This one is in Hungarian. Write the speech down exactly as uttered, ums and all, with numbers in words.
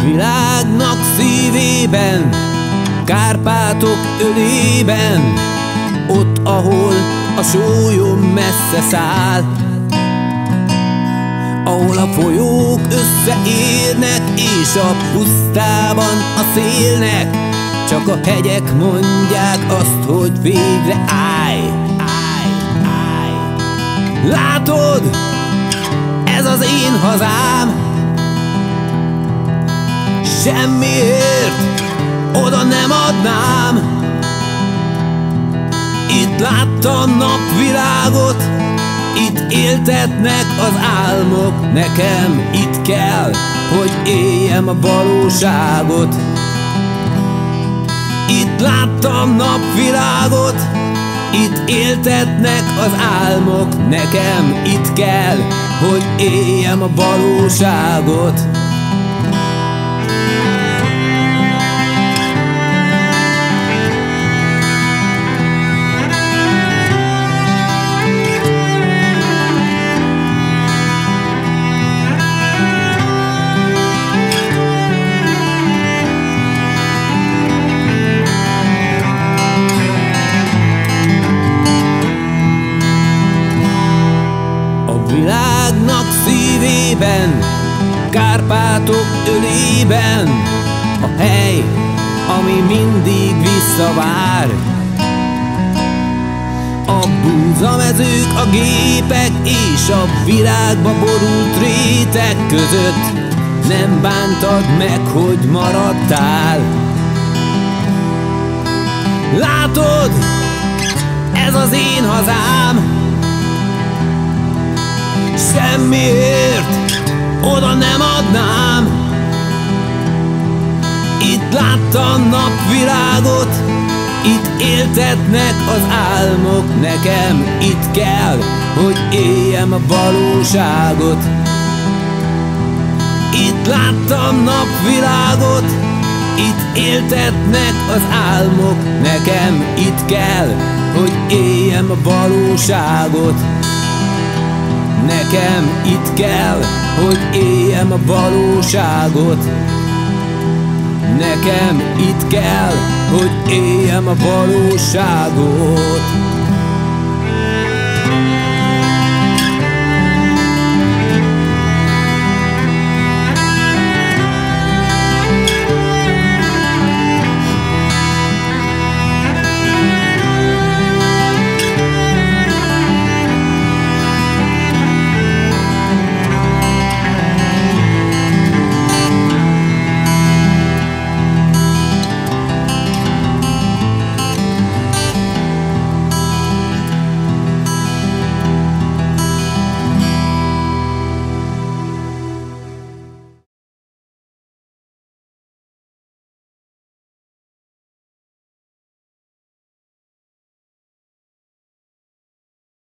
világnak szívében, Kárpátok ölében, ott, ahol a sólyom messze száll, ahol a folyók összeérnek, és a pusztában a szélnek csak a hegyek mondják azt, hogy végre állj, állj, állj. Látod, ez az én hazám, semmiért oda nem adnám. Itt láttam napvilágot, itt éltetnek az álmok, nekem itt kell, hogy éljem a valóságot. Itt láttam napvilágot, itt éltetnek az álmok, nekem itt kell, hogy éljem a valóságot. Világnak szívében, Kárpátok ölében, a hely, ami mindig visszavár. A búzamezők, a gépek és a virágba borult réteg között nem bántad meg, hogy maradtál. Látod, ez az én hazám, semmiért oda nem adnám. Itt láttam napvilágot, itt éltetnek az álmok, nekem itt kell, hogy éljem a valóságot. Itt láttam napvilágot, itt éltetnek az álmok, nekem itt kell, hogy éljem a valóságot. Nekem itt kell, hogy éljem a valóságot. Nekem itt kell, hogy éljem a valóságot.